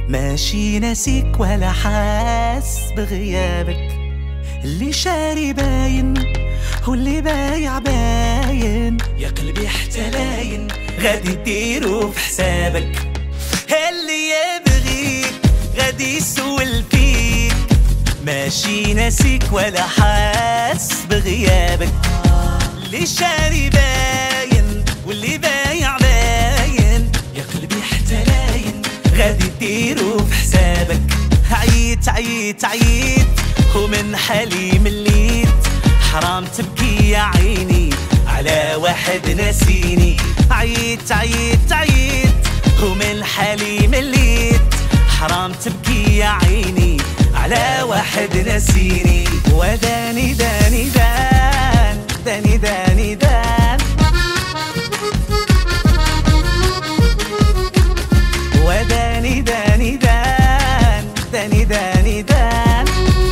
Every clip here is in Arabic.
ماشي ناسيك ولا حاس بغيابك. اللي شاري باين واللي بايع باين، يا قلبي حتى لاين غادي ديرو في حسابك. اللي يبغيك غادي يسول فيك، ماشي ناسيك ولا حاس بغيابك. اللي شاري باين واللي بايع باين، يا قلبي حتى لاين غادي ديرو في حسابك. عييت عييت عييت ومن حالي مليت، حرام تبكي يا عيني على واحد ناسيني. عييت عييت عييت ومن حالي مليت، حرام تبكي يا عيني على واحد ناسيني. وداني داني دان داني داني دان، وداني داني دان داني داني دان.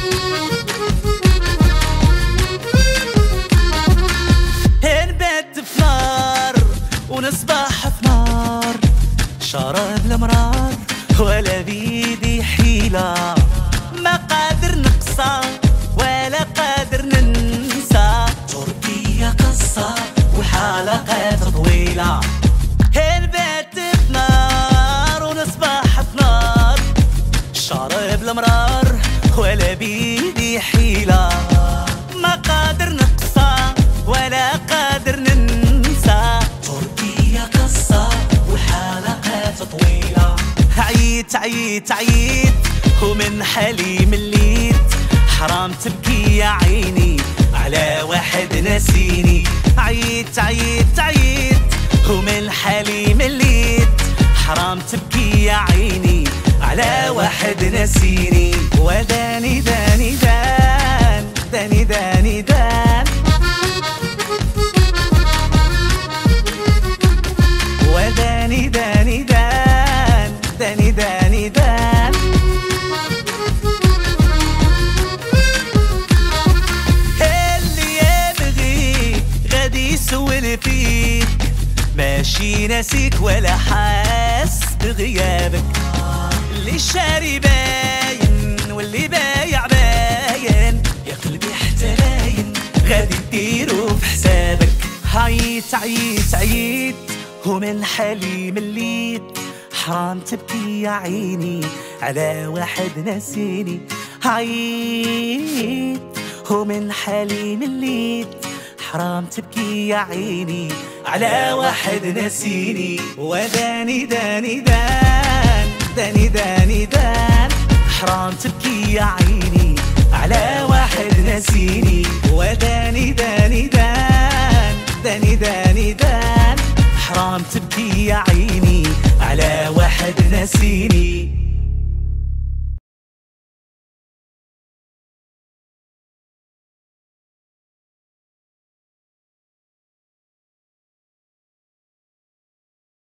نبات في نار ونصبح في نار، شراب المرار ولا بيدي حيلة. ما قادر نقصى ولا قادر ننسى، تركيا قصة والحلقات طويلة. نبات في نار ونصبح في نار، شراب المرار ولا بيدي حيلة. ما قادر نقصى ولا قادر ننسى، تركيا قصة والحلقات طويلة. عييت عييت عييت ومن حالي مليت، حرام تبكي يا عيني على واحد ناسيني. عييت عييت عييت ومن حالي مليت، حرام تبكي يا عيني على واحد ناسيني. وداني داني دان داني داني دان، وداني داني دان داني داني دان. اللي يبغيك غادي يسول فيك، ماشي ناسيك ولا حاس بغيابك. اللي شاري باين واللي بايع باين، يا قلبي حتى لاين غادي ديرو في حسابك. عييت عييت عييت ومن حالي مليت، حرام تبكي يا عيني على واحد ناسيني. عييت ومن حالي مليت، حرام تبكي يا عيني على واحد ناسيني. وداني داني دان داني داني دان، حرام تبكي يا عيني على واحد ناسيني. وداني داني دان داني داني دان، حرام تبكي يا عيني على واحد ناسيني.